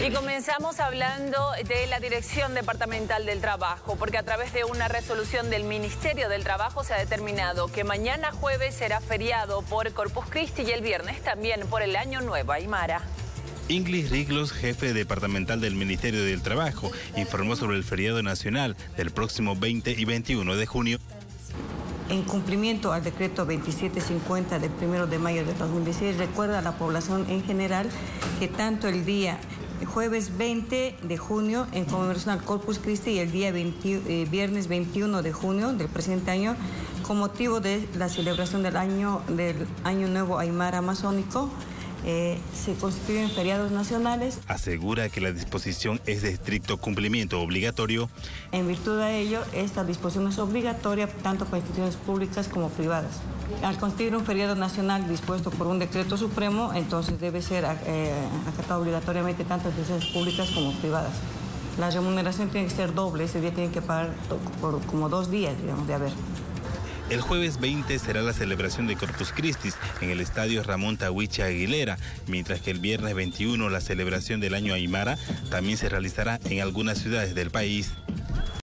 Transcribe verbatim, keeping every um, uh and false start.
Y comenzamos hablando de la Dirección Departamental del Trabajo, porque a través de una resolución del Ministerio del Trabajo se ha determinado que mañana jueves será feriado por Corpus Christi y el viernes también por el Año Nuevo Aymara. Inglis Riglos, jefe departamental del Ministerio del Trabajo, informó sobre el feriado nacional del próximo veinte y veintiuno de junio. En cumplimiento al decreto veintisiete cincuenta del primero de mayo de dos mil dieciséis, recuerda a la población en general que tanto el día jueves veinte de junio en conmemoración al Corpus Christi y el día veinte, eh, viernes veintiuno de junio del presente año, con motivo de la celebración del año, del año Nuevo Aymara Amazónico, Eh, se constituyen feriados nacionales. Asegura que la disposición es de estricto cumplimiento obligatorio. En virtud de ello, esta disposición es obligatoria tanto para instituciones públicas como privadas. Al constituir un feriado nacional dispuesto por un decreto supremo, entonces debe ser eh, acatado obligatoriamente tanto en instituciones públicas como privadas. La remuneración tiene que ser doble, ese día tienen que pagar por como dos días, digamos, de haber. El jueves veinte será la celebración de Corpus Christi en el estadio Ramón Tahuiche Aguilera, mientras que el viernes veintiuno la celebración del año Aymara también se realizará en algunas ciudades del país.